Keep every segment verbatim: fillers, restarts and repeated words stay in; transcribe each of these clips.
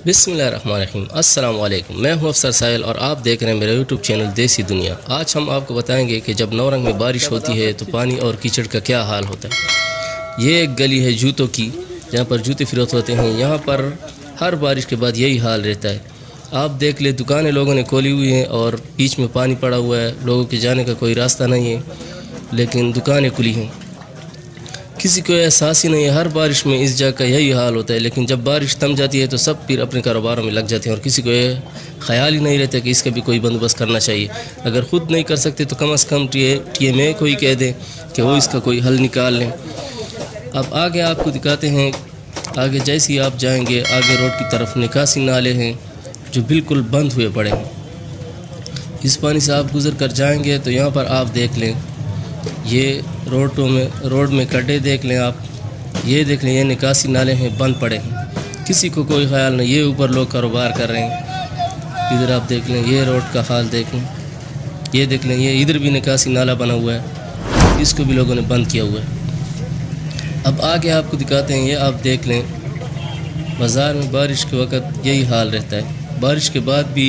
बिस्मिल्लाहिर्रहमानिर्रहीम। अस्सलाम वालेकुम। मैं हूं अफसर साहिल और आप देख रहे हैं मेरा यूट्यूब चैनल देसी दुनिया। आज हम आपको बताएंगे कि जब नौरंग में बारिश होती है तो पानी और कीचड़ का क्या हाल होता है। ये एक गली है जूतों की, जहाँ पर जूते फ़रोख्त होते हैं। यहाँ पर हर बारिश के बाद यही हाल रहता है। आप देख ले, दुकानें लोगों ने खोली हुई हैं और बीच में पानी पड़ा हुआ है। लोगों के जाने का कोई रास्ता नहीं है, लेकिन दुकानें खुली हैं। किसी को एहसास ही नहीं है। हर बारिश में इस जगह का यही हाल होता है, लेकिन जब बारिश थम जाती है तो सब फिर अपने कारोबारों में लग जाते हैं और किसी को ये ख्याल ही नहीं रहता कि इसका भी कोई बंदोबस्त करना चाहिए। अगर ख़ुद नहीं कर सकते तो कम अज़ कम टी टी एम ए को ही कह दें कि वो इसका कोई हल निकाल लें। अब आगे आपको दिखाते हैं। आगे जैसे ही आप जाएंगे, आगे रोड की तरफ निकासी नाले हैं जो बिल्कुल बंद हुए पड़े हैं। इस पानी से आप गुज़र कर जाएंगे तो यहाँ पर आप देख लें, ये रोडों में रोड में गड्ढे देख लें आप। ये देख लें, ये निकासी नाले हैं, बंद पड़े हैं। किसी को कोई ख्याल नहीं। ये ऊपर लोग कारोबार कर रहे हैं। इधर आप देख लें, ये रोड का हाल देख लें। ये देख लें, ये इधर भी निकासी नाला बना हुआ है, इसको भी लोगों ने बंद किया हुआ है। अब आगे आपको दिखाते हैं। ये आप देख लें, बाज़ार में बारिश के वक्त यही हाल रहता है। बारिश के बाद भी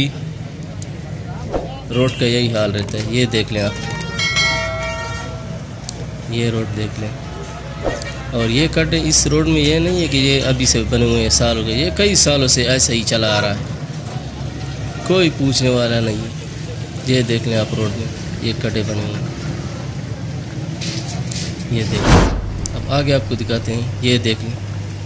रोड का यही हाल रहता है। ये देख लें आप, ये रोड देख लें। और ये गड्ढे इस रोड में ये नहीं है कि ये अभी से बने हुए हैं, साल हो गए। ये कई सालों से ऐसा ही चला आ रहा है, कोई पूछने वाला नहीं है। ये देख लें आप, रोड में ये गड्ढे बने हुए हैं। ये देख लें। अब आगे आपको दिखाते हैं। ये देख लें,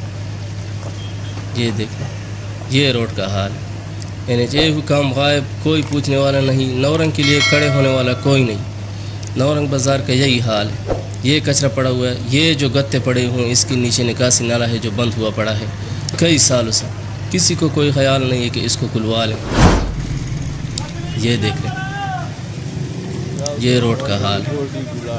ये देख लें, ये रोड का हाल है। यानी ये काम गायब, कोई पूछने वाला नहीं। नौरंग के लिए खड़े होने वाला कोई नहीं। नौरंग बाज़ार का यही हाल है। ये कचरा पड़ा हुआ है, ये जो गत्ते पड़े हुए हैं, इसके नीचे निकासी नाला है जो बंद हुआ पड़ा है कई सालों से। किसी को कोई ख्याल नहीं है कि इसको खुलवा लें। ये देख लें, ये रोड का हाल है।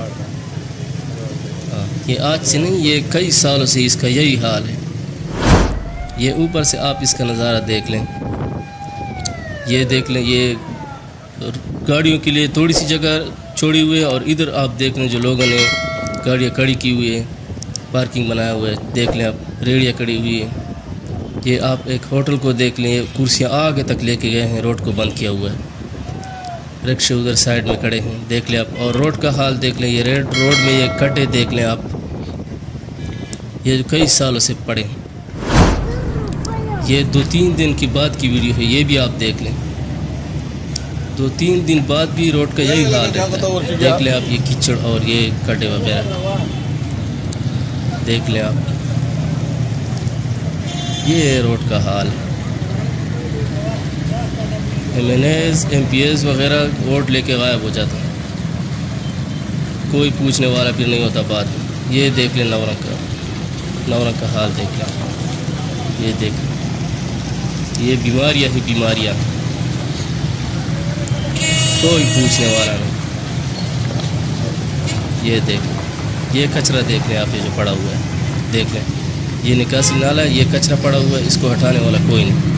ये आज से नहीं, ये कई सालों से इसका यही हाल है। ये ऊपर से आप इसका नज़ारा देख लें। ये देख लें, ये गाड़ियों के लिए थोड़ी सी जगह छोड़ी हुई है और इधर आप देख लें जो लोगों ने गाड़ियाँ खड़ी की हुई है, पार्किंग बनाया हुआ है। देख लें आप, रेड़ियाँ खड़ी हुई है। ये आप एक होटल को देख लें, कुर्सियाँ आगे तक लेके गए हैं, रोड को बंद किया हुआ है। रिक्शे उधर साइड में खड़े हैं, देख लें आप। और रोड का हाल देख लें, ये रेड रोड में ये गड्ढे देख लें आप, ये जो कई सालों से पड़े हैं। ये दो तीन दिन की बाद की वीडियो है, ये भी आप देख लें। दो तीन दिन बाद भी रोड का यही हाल रहता है। देख लें आप, ये कीचड़ और ये गड्ढे वगैरह देख लें आप। ये रोड का हाल है। M N S M P S वगैरह वोट लेके गायब हो जाता है, कोई पूछने वाला फिर नहीं होता बाद में। ये देख लें नौरंग का, नौरंग का हाल देख लें। ये देख लें, ये बीमारियाँ ही बीमारियाँ, कोई पूछने वाला नहीं। ये देख लें, ये कचरा देख लें आप, ये जो पड़ा हुआ है देख लें। ये निकासी नाला है, ये कचरा पड़ा हुआ है, इसको हटाने वाला कोई नहीं।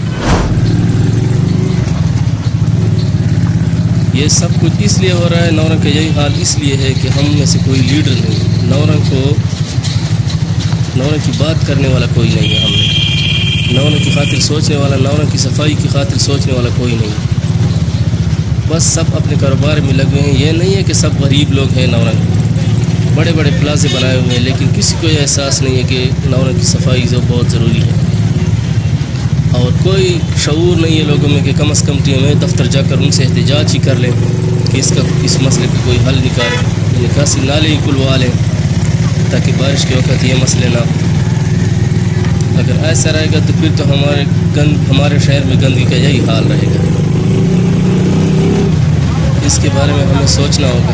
ये सब कुछ इसलिए हो रहा है, नौरंग का यही हाल इसलिए है कि हम में से कोई लीडर नहीं। नौरंग को, नौरंग की बात करने वाला कोई नहीं है। हमने नौरंग की खातिर सोचने वाला, नौरंग की सफाई की खातिर सोचने वाला कोई नहीं है। बस सब अपने कारोबार में लगे हैं। ये नहीं है कि सब गरीब लोग हैं। नौरंग बड़े बड़े प्लाजे बनाए हुए हैं, लेकिन किसी को यह एहसास नहीं है कि नौरंग की सफाई जो बहुत ज़रूरी है। और कोई शऊर नहीं है लोगों में कि कम अज़ कम टी एम ए दफ्तर जाकर उनसे एहतजाज ही कर लें कि इसका इस मसले का कोई हल निकालें, निकासी नाले ही खुलवा लें ताकि बारिश के वक्त ये मसले ना। अगर ऐसा रहेगा तो फिर तो हमारे गंद हमारे शहर में गंदगी का यही हाल रहेगा। इसके बारे में हमें सोचना होगा,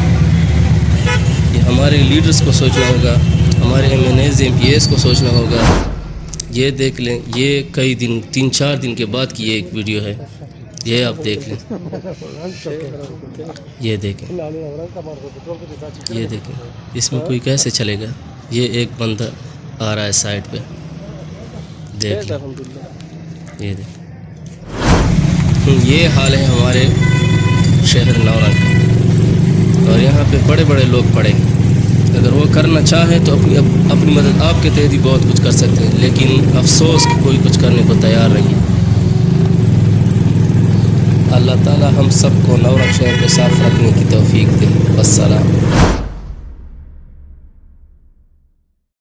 ये हमारे लीडर्स को सोचना होगा, हमारे M N S M P S को सोचना होगा। ये देख लें, ये कई दिन, तीन चार दिन के बाद की ये एक वीडियो है। ये आप देख लें, ये देखें, ये देखें, इसमें कोई कैसे चलेगा। ये एक बंदा आ रहा है साइड पे, देख लें, ये देख। ये हाल है हमारे शहर नौरंग का, और यहाँ पे बड़े बड़े लोग पड़े हैं। अगर वो करना चाहे तो अपनी अप, अपनी मदद आपके तहत ही बहुत कुछ कर सकते हैं, लेकिन अफसोस कि कोई कुछ करने को तैयार नहीं है। अल्लाह ताला हम सबको नौरंग शहर को साफ़ रखने की तौफीक